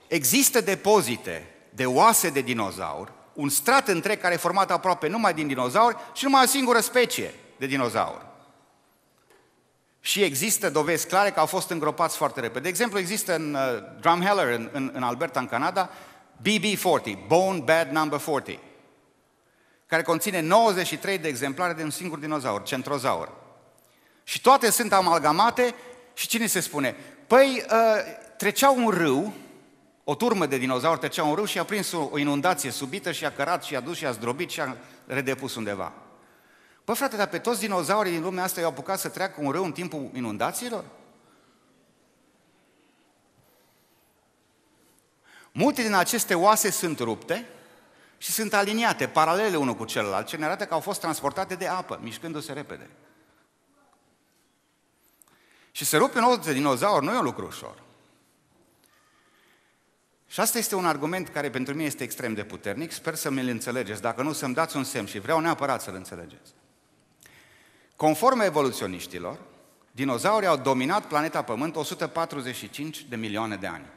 există depozite de oase de dinozauri, un strat întreg care e format aproape numai din dinozauri și numai o singură specie de dinozauri. Și există dovezi clare că au fost îngropați foarte repede. De exemplu, există în Drumheller, în Alberta, în Canada, BB40, Bone Bed Number 40, care conține 93 de exemplare de un singur dinozaur, centrozaur. Și toate sunt amalgamate și cine se spune? Păi, trecea un râu, o turmă de dinozauri trecea un râu și a prins o inundație subită și a cărat și a dus și a zdrobit și a redepus undeva. Păi frate, dar pe toți dinozaurii din lumea asta i-au apucat să treacă un râu în timpul inundațiilor? Multe din aceste oase sunt rupte și sunt aliniate, paralele unul cu celălalt, ce ne arată că au fost transportate de apă, mișcându-se repede. Și să rupi un os de dinozaur nu e un lucru ușor. Și asta este un argument care pentru mine este extrem de puternic, sper să mi-l înțelegeți, dacă nu să-mi dați un semn și vreau neapărat să-l înțelegeți. Conform evoluționiștilor, dinozaurii au dominat planeta Pământ 145 de milioane de ani.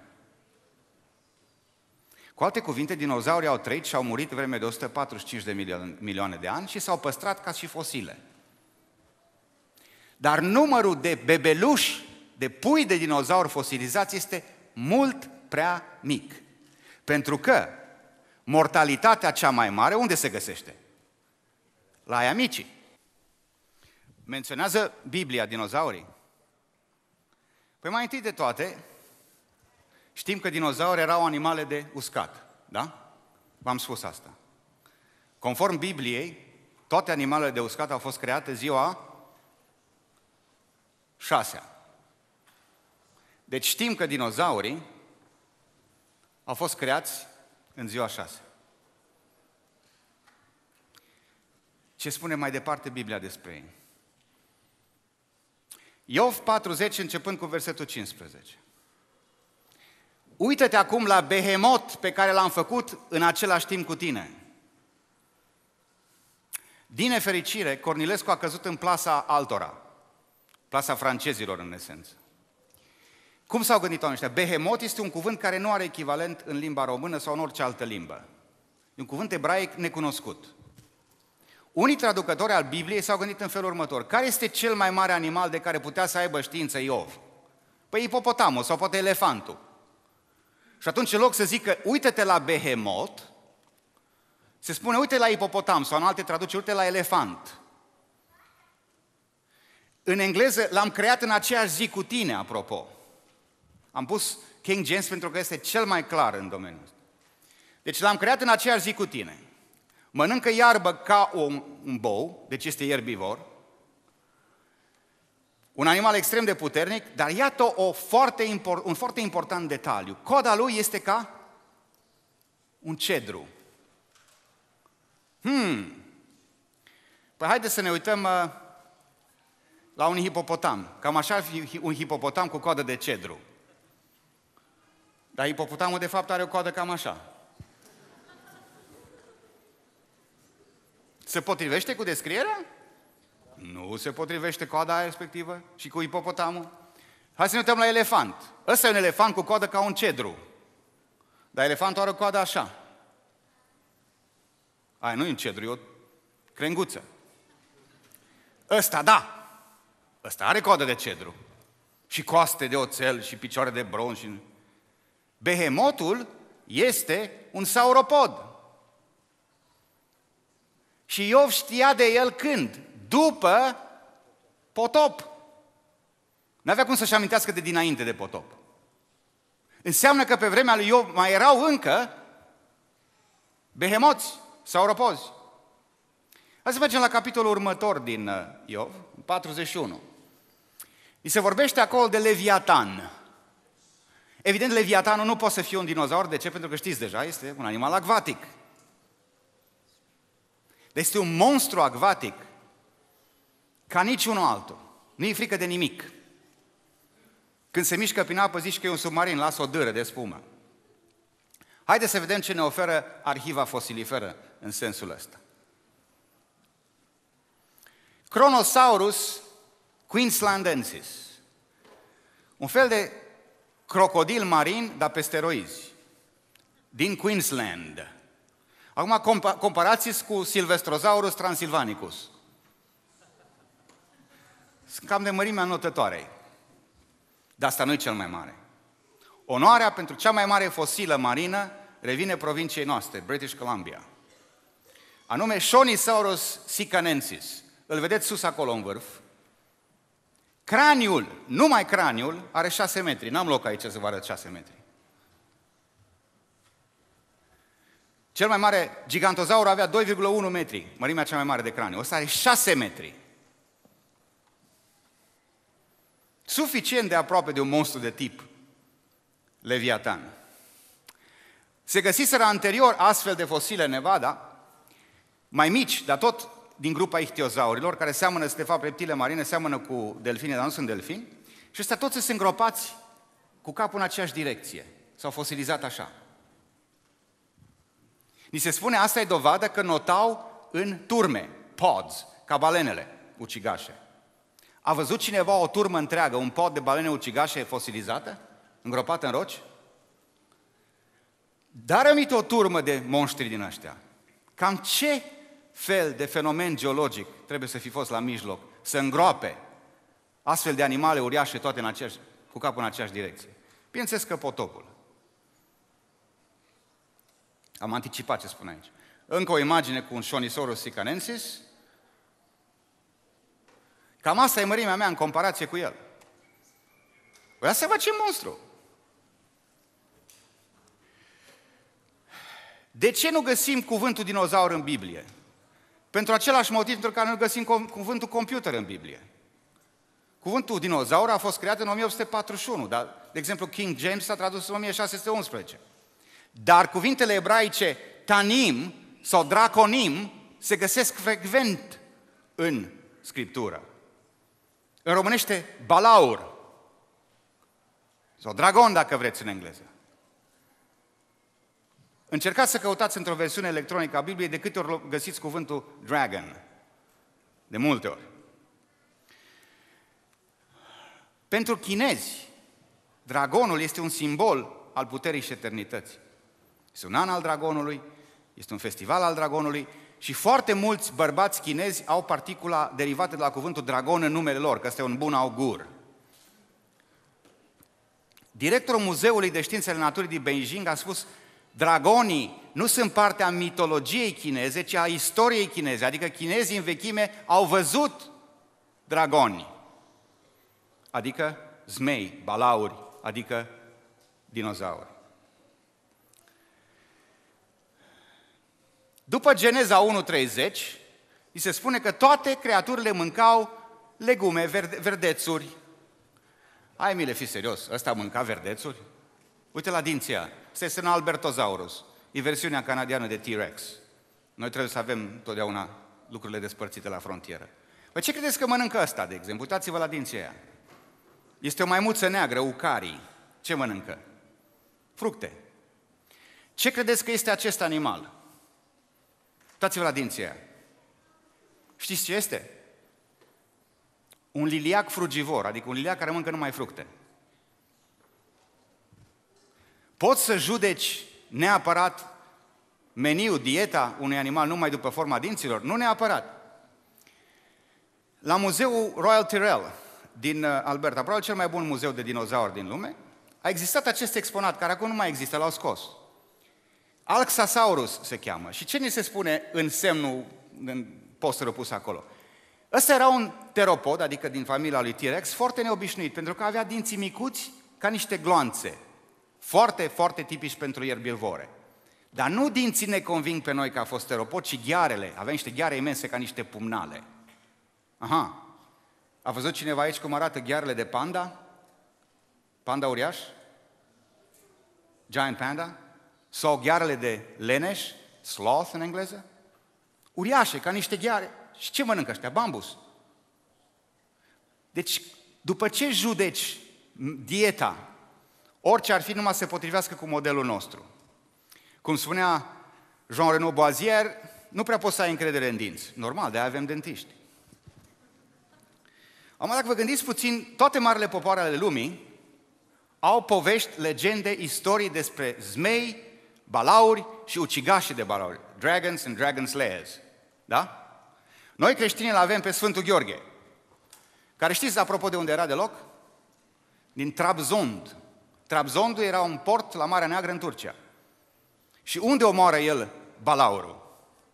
Cu alte cuvinte, dinozaurii au trăit și au murit vreme de 145 de milioane de ani și s-au păstrat ca și fosile. Dar numărul de bebeluși, de pui de dinozauri fosilizați este mult prea mic. Pentru că mortalitatea cea mai mare, unde se găsește? La aia micii. Menționează Biblia dinozaurii? Păi mai întâi de toate, știm că dinozaurii erau animale de uscat, da? V-am spus asta. Conform Bibliei, toate animalele de uscat au fost create ziua 6-a. Deci știm că dinozaurii au fost creați în ziua 6. Ce spune mai departe Biblia despre ei? Iov 40, începând cu versetul 15. Uită-te acum la Behemot pe care l-am făcut în același timp cu tine. Din nefericire, Cornilescu a căzut în plasa altora, plasa francezilor în esență. Cum s-au gândit oamenii ăștia? Behemot este un cuvânt care nu are echivalent în limba română sau în orice altă limbă. E un cuvânt ebraic necunoscut. Unii traducători al Bibliei s-au gândit în felul următor. Care este cel mai mare animal de care putea să aibă știință Iov? Păi ipopotamul sau poate elefantul. Și atunci, în loc să zică, uite-te la Behemot, se spune, uite la ipopotam, sau în alte traduceri, uite la elefant. În engleză l-am creat în aceeași zi cu tine, apropo. Am pus King James pentru că este cel mai clar în domeniul ăsta. Deci l-am creat în aceeași zi cu tine. Mănâncă iarbă ca un bou, deci este ierbivor. Un animal extrem de puternic, dar iată un foarte important detaliu. Coada lui este ca un cedru. Păi haideți să ne uităm la un hipopotam. Cam așa ar fi un hipopotam cu coadă de cedru. Dar hipopotamul de fapt are o coadă cam așa. Se potrivește cu descrierea? Nu se potrivește coada aia respectivă și cu hipopotamul. Hai să ne uităm la elefant. Ăsta e un elefant cu coadă ca un cedru. Dar elefantul are o coadă așa. Aia nu e un cedru, e o crenguță. Ăsta, da. Ăsta are coadă de cedru. Și coaste de oțel și picioare de bronz. Behemotul este un sauropod. Și Iov știa de el când? După potop. N-avea cum să-și amintească de dinainte de potop. Înseamnă că pe vremea lui Iov mai erau încă behemoți, sauropozi. Hai să mergem la capitolul următor din Iov, 41. I se vorbește acolo de Leviatan. Evident, Leviatanul nu poate să fie un dinozaur. De ce? Pentru că știți deja, este un animal acvatic. Deci este un monstru acvatic ca niciunul altul. Nu-i frică de nimic. Când se mișcă prin apă, zici că e un submarin, lasă o dâră de spumă. Haideți să vedem ce ne oferă arhiva fosiliferă în sensul ăsta. Kronosaurus queenslandensis. Un fel de crocodil marin, dar pe steroizi. din Queensland. Acum comparați-ți cu Silvestrosaurus transylvanicus. Sunt cam de mărimea înotătoarei. Dar asta nu e cel mai mare. Onoarea pentru cea mai mare fosilă marină revine provinciei noastre, British Columbia. Anume Shonisaurus sicanensis. Îl vedeți sus acolo în vârf. Craniul, numai craniul, are 6 metri. N-am loc aici să vă arăt 6 metri. Cel mai mare gigantozaur avea 2,1 metri, mărimea cea mai mare de craniu. Ăsta are 6 metri. Suficient de aproape de un monstru de tip Leviatan. Se găsiseră anterior astfel de fosile în Nevada, mai mici, dar tot din grupa ichtiozaurilor, care seamănă, de fapt, reptile marine, seamănă cu delfine, dar nu sunt delfini, și ăstea toți sunt îngropați cu capul în aceeași direcție. S-au fosilizat așa. Ni se spune, asta e dovadă că notau în turme, pods, ca balenele ucigașe. A văzut cineva o turmă întreagă, un pod de balene ucigașe fosilizată, îngropată în roci? Dar rămite o turmă de monștri din ăștia. Cam ce fel de fenomen geologic trebuie să fi fost la mijloc să îngroape astfel de animale uriașe toate cu capul în aceeași direcție? Bineînțeles că potopul. Am anticipat ce spun aici. Încă o imagine cu un Shonisaurus sicanensis. Cam asta e mărimea mea în comparație cu el. Păi să văd ce monstru! De ce nu găsim cuvântul dinozaur în Biblie? Pentru același motiv pentru care nu găsim cuvântul computer în Biblie. Cuvântul dinozaur a fost creat în 1841, dar, de exemplu, King James s-a tradus în 1611. Dar cuvintele ebraice tanim sau draconim se găsesc frecvent în Scriptură. În românește balaur sau dragon, dacă vreți, în engleză. Încercați să căutați într-o versiune electronică a Bibliei de câte ori găsiți cuvântul dragon. De multe ori. Pentru chinezi, dragonul este un simbol al puterii și eternității. Este un an al dragonului, este un festival al dragonului și foarte mulți bărbați chinezi au particula derivată de la cuvântul dragon în numele lor, că ăsta e un bun augur. Directorul Muzeului de Științele Naturii din Beijing a spus: dragonii nu sunt parte a mitologiei chineze, ci a istoriei chineze, adică chinezii în vechime au văzut dragoni, adică zmei, balauri, adică dinozauri. După Geneza 1:30, îi se spune că toate creaturile mâncau legume, verdețuri. Hai, mile, fi serios, ăsta mânca verdețuri? Uite la dinții ăia. Ăsta este un Albertosaurus. E versiunea canadiană de T-Rex. Noi trebuie să avem totdeauna lucrurile despărțite la frontieră. Păi ce credeți că mănâncă ăsta, de exemplu? Uitați-vă la dinții ăia. Este o maimuță neagră, ucarii. Ce mănâncă? Fructe. Ce credeți că este acest animal? Uitați-vă la dinții ăia. Știți ce este? Un liliac frugivor, adică un liliac care mănâncă numai fructe. Poți să judeci neapărat meniul, dieta unui animal numai după forma dinților? Nu neapărat. La muzeul Royal Tyrrell din Alberta, probabil cel mai bun muzeu de dinozauri din lume, a existat acest exponat, care acum nu mai există, l-au scos. Alxasaurus se cheamă. Și ce ni se spune în semnul, în posterul pus acolo? Ăsta era un teropod, adică din familia lui T-Rex, foarte neobișnuit, pentru că avea dinții micuți ca niște gloanțe. Foarte, foarte tipici pentru ierbivore. Dar nu dinții ne conving pe noi că a fost teropod, ci ghearele. Avea niște gheare imense ca niște pumnale. Aha. A văzut cineva aici cum arată ghearele de panda? Panda uriaș? Giant panda? Sau ghearele de leneș? Sloth în engleză? Uriașe, ca niște gheare. Și ce mănâncă ăștia? Bambus. Deci, după ce judeci dieta, orice ar fi, numai se potrivească cu modelul nostru. Cum spunea Jean-Renaud Boisier, nu prea poți să ai încredere în dinți. Normal, de-aia avem dentiști. Acum, dacă vă gândiți puțin, toate marile popoare ale lumii au povești, legende, istorii despre zmei, balauri și ucigașii de balauri. Dragons and dragon slayers. Da? Noi creștinii îl avem pe Sfântul Gheorghe, care știți, apropo, de unde era deloc? Din Trabzond. Trabzondul era un port la Marea Neagră în Turcia. Și unde omoară el balaurul?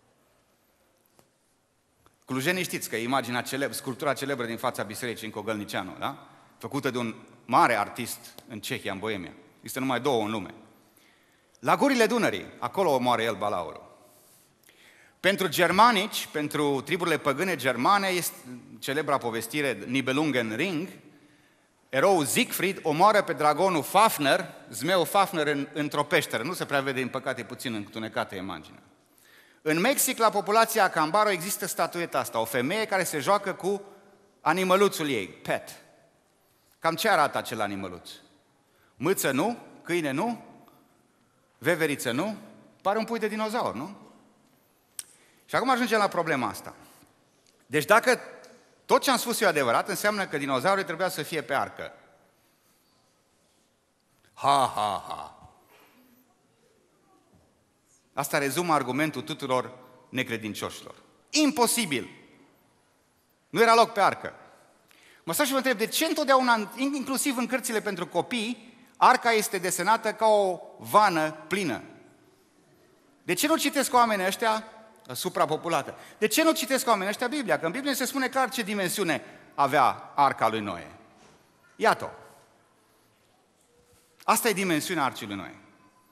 Clujenii știți că e imaginea sculptura celebră din fața bisericii în Cogălnicianu, da? Făcută de un mare artist în Cehia, în Boemia. Există numai 2 în lume. La gurile Dunării, acolo omoară el balaurul. Pentru germanici, pentru triburile păgâne germane, este celebra povestire Nibelungen Ring, eroul Siegfried omoară pe dragonul Fafner, zmeul Fafner într-o peșteră. Nu se prea vede, din păcate, puțin întunecată imaginea. În Mexic, la populația Acambaro, există statueta asta, o femeie care se joacă cu animăluțul ei, pet. Cam ce arată acel animăluț? Mâță nu, câine nu, veveriță nu, pare un pui de dinozaur, nu? Și acum ajungem la problema asta. Deci dacă tot ce am spus eu e adevărat, înseamnă că dinozaurii trebuia să fie pe arcă. Ha, ha, ha. Asta rezumă argumentul tuturor necredincioșilor. Imposibil! Nu era loc pe arcă. Mă stau și vă întreb, de ce întotdeauna, inclusiv în cărțile pentru copii, arca este desenată ca o vană plină? De ce nu citesc oamenii ăștia suprapopulată? De ce nu citesc oamenii ăștia Biblia? Că în Biblie se spune clar ce dimensiune avea arca lui Noe. Iată-o. Asta e dimensiunea arcii lui Noe.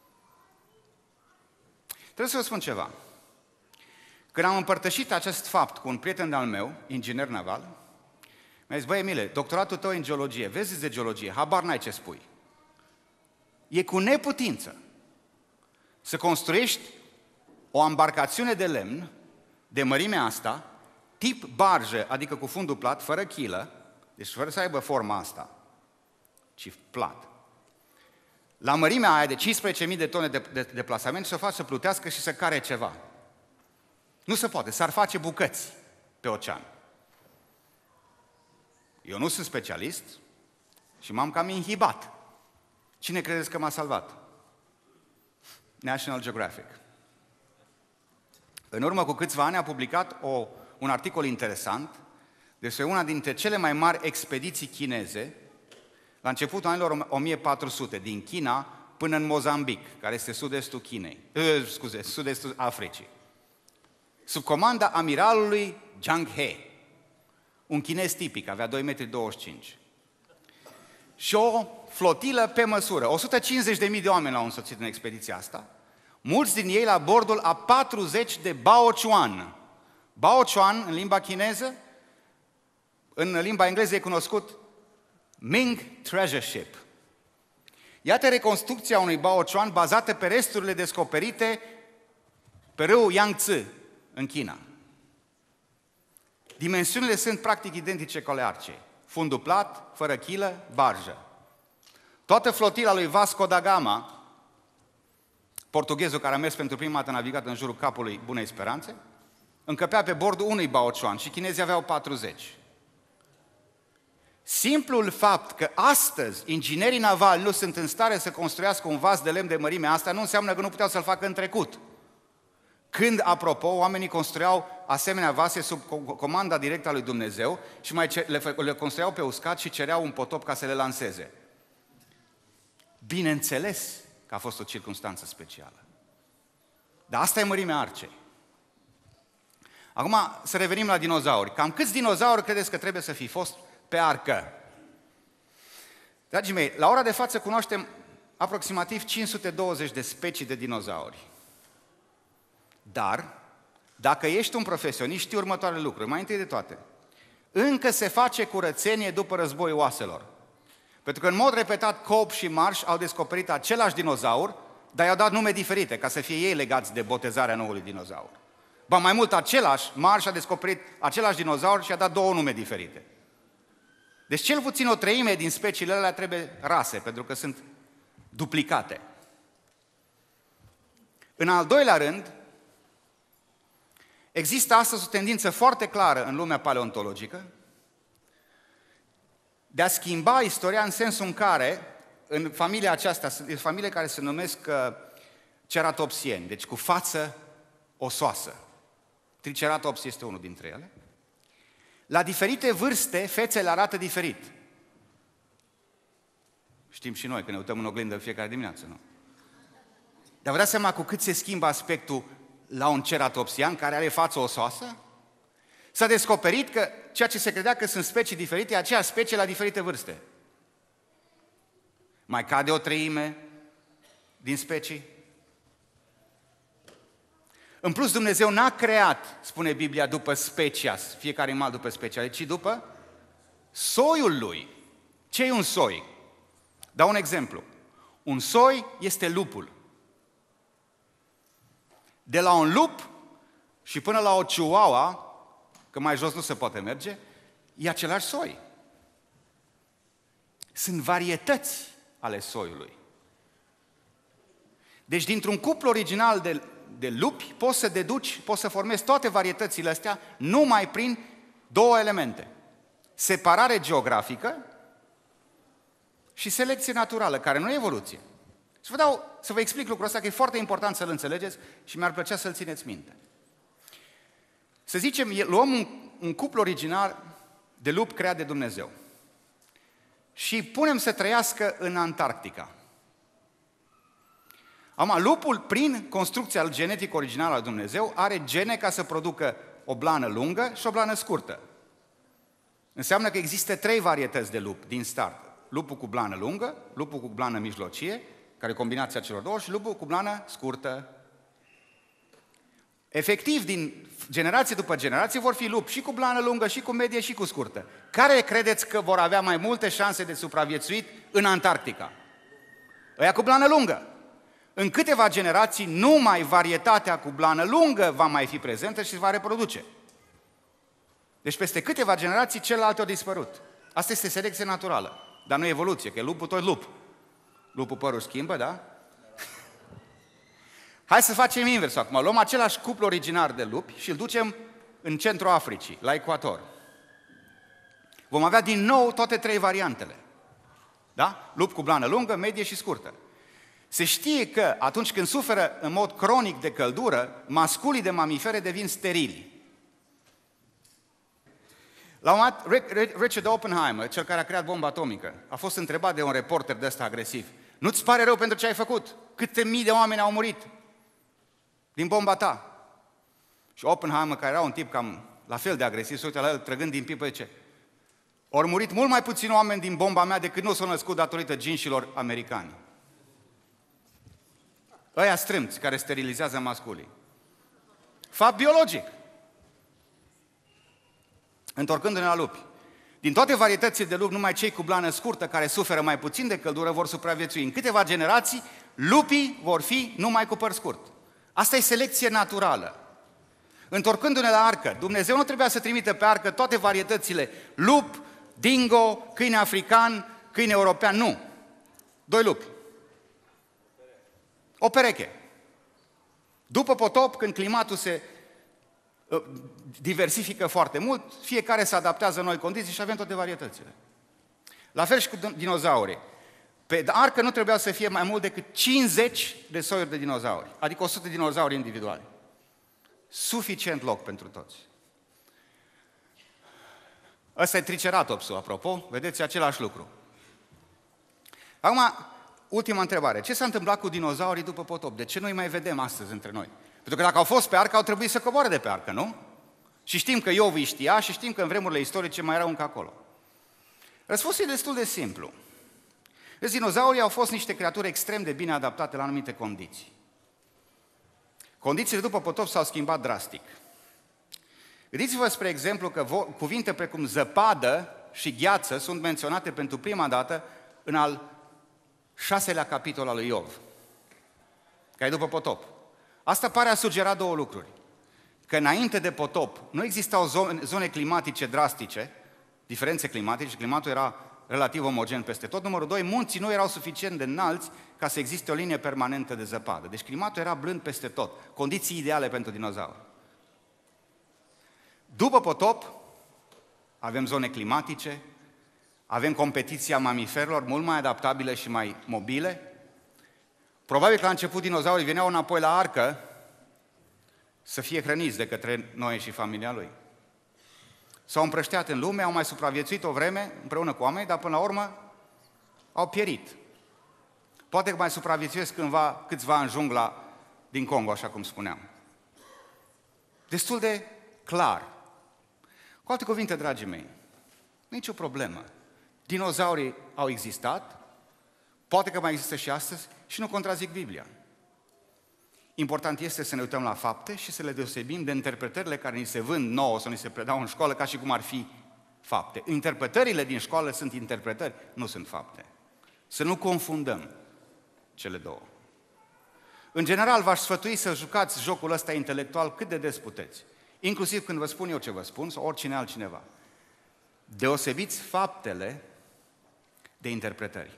Trebuie să vă spun ceva. Când am împărtășit acest fapt cu un prieten de-al meu, inginer naval, mi-a zis, băi Emile, doctoratul tău în geologie, vezi de geologie, habar n-ai ce spui. E cu neputință să construiești o embarcațiune de lemn de mărimea asta, tip barjă, adică cu fundul plat, fără chilă, deci fără să aibă forma asta, ci plat. La mărimea aia de 15.000 de tone de plasament, să o faci să plutească și să care ceva. Nu se poate, s-ar face bucăți pe ocean. Eu nu sunt specialist și m-am cam inhibat. Cine credeți că m-a salvat? National Geographic. În urmă cu câțiva ani a publicat un articol interesant despre una dintre cele mai mari expediții chineze la începutul anilor 1400, din China până în Mozambic, care este sud-estul sud-estul Africii. Sub comanda amiralului Zhang He, un chinez tipic, avea 2,25 m. Și o flotilă pe măsură. 150.000 de oameni l-au însoțit în expediția asta, mulți din ei la bordul a 40 de baochuan. Baochuan, în limba chineză, în limba engleză e cunoscut Ming Treasure Ship. Iată reconstrucția unui baochuan bazată pe resturile descoperite pe râul Yangtze, în China. Dimensiunile sunt practic identice cu ale arcei. Fundul plat, fără chilă, barjă. Toată flotila lui Vasco da Gama, portughezul care a mers pentru prima dată navigat în jurul capului Bunei Speranțe, încăpea pe bordul unui baochuan și chinezii aveau 40. Simplul fapt că astăzi inginerii navali nu sunt în stare să construiască un vas de lemn de mărimea asta nu înseamnă că nu puteau să-l facă în trecut. Când, apropo, oamenii construiau asemenea vase sub comanda directă a lui Dumnezeu și mai le construiau pe uscat și cereau un potop ca să le lanseze. Bineînțeles că a fost o circunstanță specială. Dar asta e mărimea arcei. Acum să revenim la dinozauri. Cam câți dinozauri credeți că trebuie să fi fost pe arcă? Dragii mei, la ora de față cunoaștem aproximativ 520 de specii de dinozauri. Dar, dacă ești un profesionist, știi următoarele lucruri. Mai întâi de toate, încă se face curățenie după războiul oaselor. Pentru că în mod repetat Cope și Marsh au descoperit același dinozaur, dar i-au dat nume diferite, ca să fie ei legați de botezarea noului dinozaur. Ba mai mult, Marsh a descoperit același dinozaur și a dat 2 nume diferite. Deci cel puțin o treime din speciile alea trebuie rase, pentru că sunt duplicate. În al doilea rând, există astăzi o tendință foarte clară în lumea paleontologică de a schimba istoria în sensul în care, în familia aceasta, sunt familii care se numesc ceratopsieni, deci cu față osoasă. Triceratops este unul dintre ele. La diferite vârste, fețele arată diferit. Știm și noi că ne uităm în oglindă în fiecare dimineață, nu? Dar vă dați seama cu cât se schimbă aspectul la un ceratopsian care are față osoasă? S-a descoperit că ceea ce se credea că sunt specii diferite, e aceeași specie la diferite vârste. Mai cade o treime din specii? În plus, Dumnezeu n-a creat, spune Biblia, după specia, fiecare animal după specia, ci după soiul lui. Ce e un soi? Dau un exemplu. Un soi este lupul. De la un lup și până la o chihuahua, că mai jos nu se poate merge, e același soi. Sunt varietăți ale soiului. Deci dintr-un cuplu original de lupi poți să deduci, poți să formezi toate varietățile astea numai prin două elemente. Separare geografică și selecție naturală, care nu e evoluție. Să vă explic lucrul ăsta, că e foarte important să-l înțelegeți și mi-ar plăcea să-l țineți minte. Să zicem, luăm un cuplu original de lup creat de Dumnezeu și punem să trăiască în Antarctica. Acum, lupul, prin construcția genetică originală a Dumnezeu, are gene ca să producă o blană lungă și o blană scurtă. Înseamnă că există 3 varietăți de lup din start. Lupul cu blană lungă, lupul cu blană mijlocie, care e combinația celor două, și lupul cu blană scurtă. Efectiv, din generație după generație vor fi lupi și cu blană lungă, și cu medie, și cu scurtă. Care credeți că vor avea mai multe șanse de supraviețuit în Antarctica? Ăia cu blană lungă. În câteva generații, numai varietatea cu blană lungă va mai fi prezentă și se va reproduce. Deci peste câteva generații, celelalte au dispărut. Asta este selecție naturală, dar nu evoluție, că e lupul tot lup. Lupul părul schimbă, da? Hai să facem invers acum. Luăm același cuplu originar de lupi și îl ducem în centrul Africii, la ecuator. Vom avea din nou toate 3 variantele. Da? Lup cu blană lungă, medie și scurtă. Se știe că atunci când suferă în mod cronic de căldură, masculii de mamifere devin sterili. La un moment dat, Richard Oppenheimer, cel care a creat bomba atomică, a fost întrebat de un reporter de ăsta agresiv: nu-ți pare rău pentru ce ai făcut? Câte mii de oameni au murit din bomba ta? Și Oppenheimer, care era un tip cam la fel de agresiv, se uită la el trăgând din pipă, zice: au murit mult mai puțini oameni din bomba mea decât nu s-au născut datorită ginșilor americani. Ăia strâmți care sterilizează masculii. Fapt biologic. Întorcându-ne la lupi. Din toate varietățile de lupi, numai cei cu blană scurtă, care suferă mai puțin de căldură, vor supraviețui. În câteva generații, lupii vor fi numai cu păr scurt. Asta e selecție naturală. Întorcându-ne la arcă, Dumnezeu nu trebuia să trimită pe arcă toate varietățile lup, dingo, câine african, câine european, nu. 2 lupi. O pereche. După potop, când climatul se diversifică foarte mult, fiecare se adaptează în noi condiții și avem toate varietățile. La fel și cu dinozaurii. Pe arcă nu trebuia să fie mai mult decât 50 de soiuri de dinozauri, adică 100 de dinozauri individuali. Suficient loc pentru toți. Ăsta e triceratopsul, apropo, vedeți același lucru. Acum, ultima întrebare. Ce s-a întâmplat cu dinozaurii după potop? De ce nu îi mai vedem astăzi între noi? Pentru că dacă au fost pe arcă, au trebuit să coboare de pe arcă, nu? Și știm că Iov îi știa și știm că în vremurile istorice mai erau încă acolo. Răspunsul e destul de simplu. Deci dinozaurii au fost niște creaturi extrem de bine adaptate la anumite condiții. Condițiile după potop s-au schimbat drastic. Gândiți-vă, spre exemplu, că cuvinte precum zăpadă și gheață sunt menționate pentru prima dată în al 6-lea capitol al lui Iov, care e după potop. Asta pare a sugera 2 lucruri. Că înainte de potop nu existau zone climatice drastice, diferențe climatice, climatul era relativ omogen peste tot. Numărul 2, munții nu erau suficient de înalți ca să existe o linie permanentă de zăpadă. Deci climatul era blând peste tot, condiții ideale pentru dinozauri. După potop avem zone climatice, avem competiția mamiferilor mult mai adaptabile și mai mobile, Probabil că la început dinozaurii veneau înapoi la arcă să fie hrăniți de către Noe și familia lui. S-au împrășteat în lume, au mai supraviețuit o vreme împreună cu oameni, dar până la urmă au pierit. Poate că mai supraviețuiesc câțiva în jungla din Congo, așa cum spuneam. Destul de clar. Cu alte cuvinte, dragii mei, nicio problemă. Dinozaurii au existat, poate că mai există și astăzi și nu contrazic Biblia. Important este să ne uităm la fapte și să le deosebim de interpretările care ni se vând nouă sau ni se predau în școală ca și cum ar fi fapte. Interpretările din școală sunt interpretări, nu sunt fapte. Să nu confundăm cele două. În general, v-aș sfătui să jucați jocul ăsta intelectual cât de des puteți. Inclusiv când vă spun eu ce vă spun sau oricine altcineva. Deosebiți faptele de interpretări.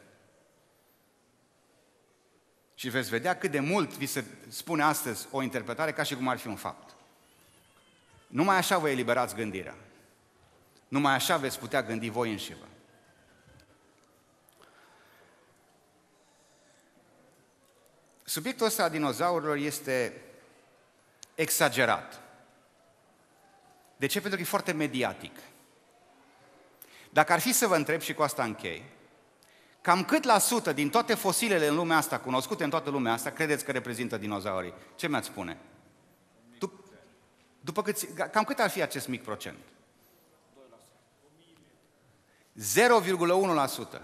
Și veți vedea cât de mult vi se spune astăzi o interpretare ca și cum ar fi un fapt. Numai așa vă eliberați gândirea. Numai așa veți putea gândi voi înșivă. Subiectul ăsta a dinozaurilor este exagerat. De ce? Pentru că e foarte mediatic. Dacă ar fi să vă întreb, și cu asta închei, cam cât la sută din toate fosilele în lumea asta, cunoscute în toată lumea asta, credeți că reprezintă dinozaurii? Ce mi-ați spune? Cam cât ar fi acest mic procent? 0,1%.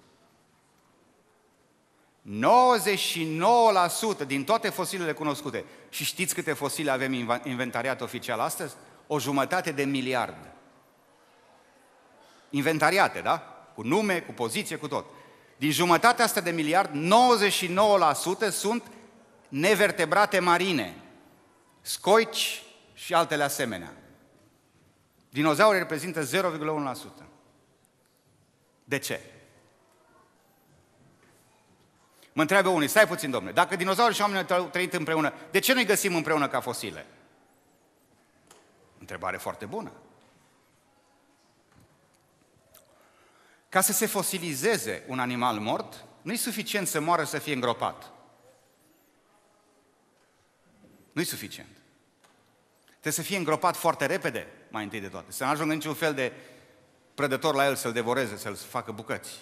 99% din toate fosilele cunoscute. Și știți câte fosile avem inventariat oficial astăzi? 1,5 miliard. Inventariate, da? Cu nume, cu poziție, cu tot. Din jumătatea asta de miliard, 99% sunt nevertebrate marine, scoici și altele asemenea. Dinozaurii reprezintă 0,1%. De ce? Mă întreabă unii, stai puțin, domnule, dacă dinozaurii și oamenii au trăit împreună, de ce nu-i găsim împreună ca fosile? Întrebare foarte bună. Ca să se fosilizeze un animal mort, nu-i suficient să moară să fie îngropat. Nu-i suficient. Trebuie să fie îngropat foarte repede, mai întâi de toate. Să nu ajungă niciun fel de prădător la el să-l devoreze, să-l facă bucăți.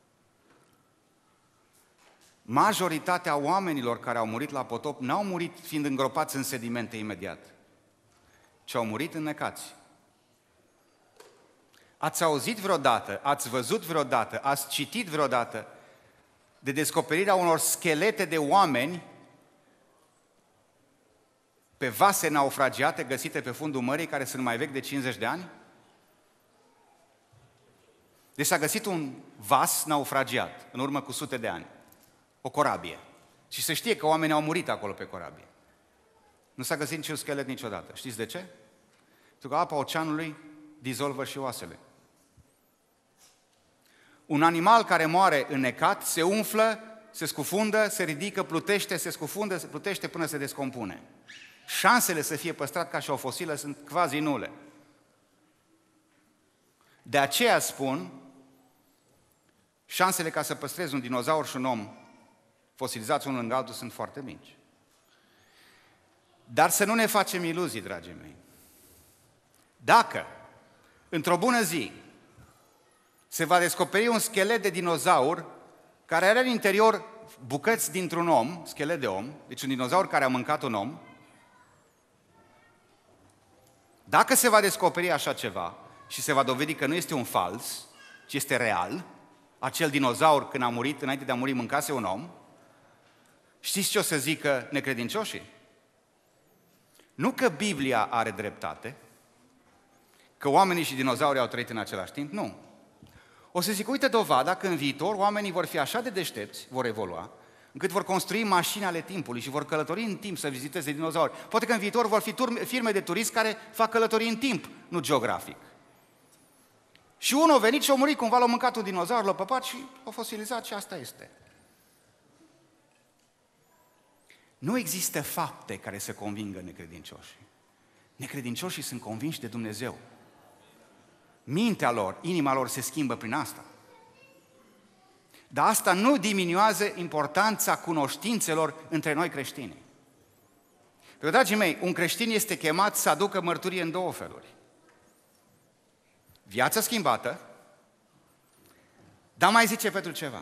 Majoritatea oamenilor care au murit la potop n-au murit fiind îngropați în sedimente imediat, ci au murit înnecați. Ați auzit vreodată, ați văzut vreodată, ați citit vreodată de descoperirea unor schelete de oameni pe vase naufragiate găsite pe fundul mării care sunt mai vechi de 50 de ani? Deci s-a găsit un vas naufragiat în urmă cu sute de ani, o corabie. Și se știe că oamenii au murit acolo pe corabie. Nu s-a găsit niciun schelet niciodată. Știți de ce? Pentru că apa oceanului dizolvă și oasele. Un animal care moare înnecat se umflă, se scufundă, se ridică, plutește, se scufundă, se plutește până se descompune. Șansele să fie păstrat ca și o fosilă sunt quasi nule. De aceea spun, șansele ca să păstrezi un dinozaur și un om fosilizați unul lângă altul sunt foarte mici. Dar să nu ne facem iluzii, dragii mei. Dacă, într-o bună zi, se va descoperi un schelet de dinozaur care are în interior bucăți dintr-un om, schelet de om, deci un dinozaur care a mâncat un om, dacă se va descoperi așa ceva și se va dovedi că nu este un fals, ci este real, acel dinozaur când a murit, înainte de a muri, mâncase un om, știți ce o să zică necredincioșii? Nu că Biblia are dreptate, că oamenii și dinozaurii au trăit în același timp, nu. O să zic, uite dovada că în viitor oamenii vor fi așa de deștepți, vor evolua, încât vor construi mașini ale timpului și vor călători în timp să viziteze dinozauri. Poate că în viitor vor fi firme de turism care fac călătorii în timp, nu geografic. Și unul a venit și a murit, cumva l-a mâncat un dinozaur, l-a păpat și a fosilizat și asta este. Nu există fapte care să convingă necredincioșii. Necredincioșii sunt convinși de Dumnezeu. Mintea lor, inima lor se schimbă prin asta. Dar asta nu diminuează importanța cunoștințelor între noi creștini. Pentru că, dragii mei, un creștin este chemat să aducă mărturie în două feluri. Viața schimbată, dar mai zice Petru ceva.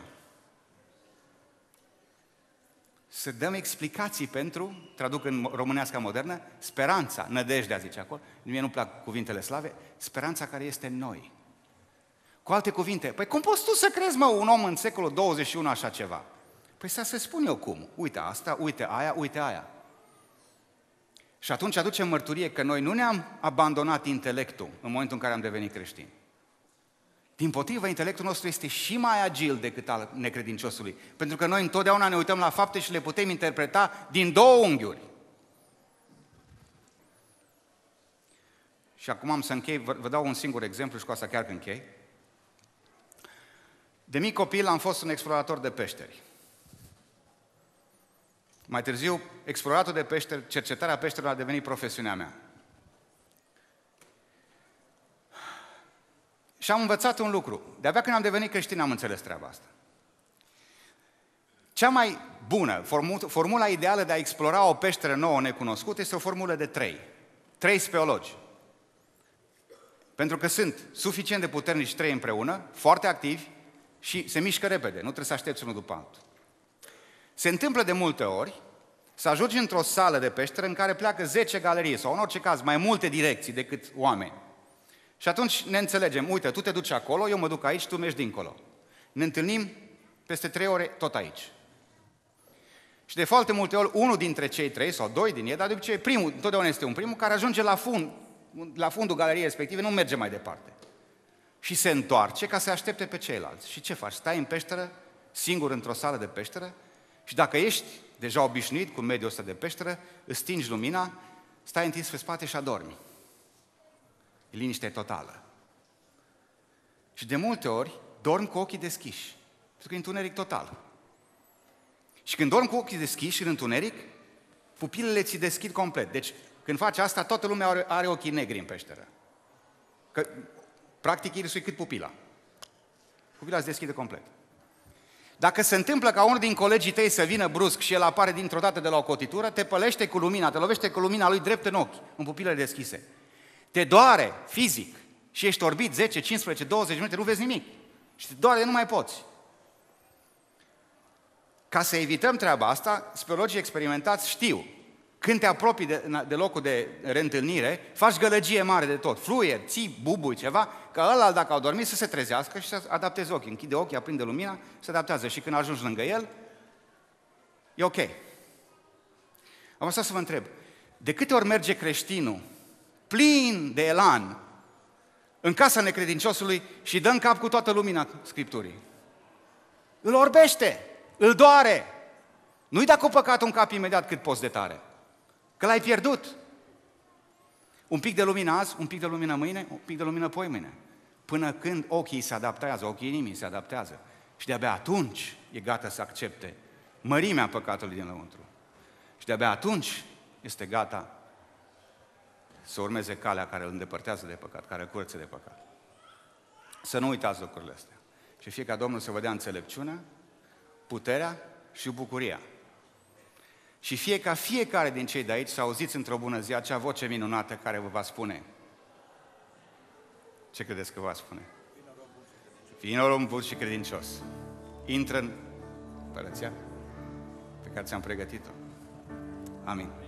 Să dăm explicații pentru, traduc în românească modernă, speranța, nădejdea, zice acolo, mie nu plac cuvintele slave, speranța care este în noi. Cu alte cuvinte, păi cum poți tu să crezi, mă, un om în secolul 21 așa ceva? Păi să se spun eu cum, uite asta, uite aia, uite aia. Și atunci aducem mărturie că noi nu ne-am abandonat intelectul în momentul în care am devenit creștini. Dimpotrivă, intelectul nostru este și mai agil decât al necredinciosului, pentru că noi întotdeauna ne uităm la fapte și le putem interpreta din două unghiuri. Și acum am să închei, vă dau un singur exemplu și cu asta chiar că închei. De mic copil am fost un explorator de peșteri. Mai târziu, exploratul de peșteri, cercetarea peșterilor a devenit profesiunea mea. Și am învățat un lucru. De-abia când am devenit creștin am înțeles treaba asta. Cea mai bună, formula ideală de a explora o peșteră nouă necunoscută este o formulă de 3. 3 speologi. Pentru că sunt suficient de puternici 3 împreună, foarte activi și se mișcă repede, nu trebuie să aștepți unul după altul. Se întâmplă de multe ori să ajungi într-o sală de peșteră în care pleacă 10 galerii sau în orice caz mai multe direcții decât oameni. Și atunci ne înțelegem, uite, tu te duci acolo, eu mă duc aici, tu mergi dincolo. Ne întâlnim peste 3 ore tot aici. Și de foarte multe ori, unul dintre cei 3 sau 2 din ei, dar de obicei primul, întotdeauna este un primul, care ajunge la fundul galeriei respective, nu merge mai departe. Și se întoarce ca să aștepte pe ceilalți. Și ce faci? Stai în peșteră, singur într-o sală de peșteră, și dacă ești deja obișnuit cu mediul ăsta de peșteră, îți stingi lumina, stai întins pe spate și adormi. E liniște totală. Și de multe ori dorm cu ochii deschiși, pentru că e întuneric total. Și când dorm cu ochii deschiși în întuneric, pupilele ți deschid complet. Deci când faci asta, toată lumea are ochii negri în peșteră. Că practic irisul e cât pupila. Pupila se deschide complet. Dacă se întâmplă ca unul din colegii tăi să vină brusc și el apare dintr-o dată de la o cotitură, te pălește cu lumina, te lovește cu lumina lui drept în ochi, în pupilele deschise. Te doare fizic și ești orbit 10, 15, 20 minute, nu vezi nimic. Și te doare de nu mai poți. Ca să evităm treaba asta, speologii experimentați știu. Când te apropii de locul de reîntâlnire, faci gălăgie mare de tot, fluier, ții, bubui, ceva, ca ăla, dacă au dormit, să se trezească și să adapteze ochii. Închide ochii, aprinde lumina, se adaptează și când ajungi lângă el, e ok. Am asta să vă întreb, de câte ori merge creștinul plin de elan în casa necredinciosului și dă în cap cu toată lumina Scripturii? Îl orbește, îl doare. Nu-i da cu păcatul în cap imediat cât poți de tare, că l-ai pierdut. Un pic de lumină azi, un pic de lumină mâine, un pic de lumină poimâine. Până când ochii se adaptează, ochii inimii se adaptează. Și de-abia atunci e gata să accepte mărimea păcatului din lăuntru. Și de-abia atunci este gata să urmeze calea care îl îndepărtează de păcat, care îl curăță de păcat. Să nu uitați lucrurile astea. Și fie ca Domnul să vă dea înțelepciunea, puterea și bucuria. Și fie ca fiecare din cei de aici să auziți într-o bună zi acea voce minunată care vă va spune. Ce credeți că va spune? Fii om bun și credincios. Intră în împărăția pe care ți-am pregătit-o. Amin.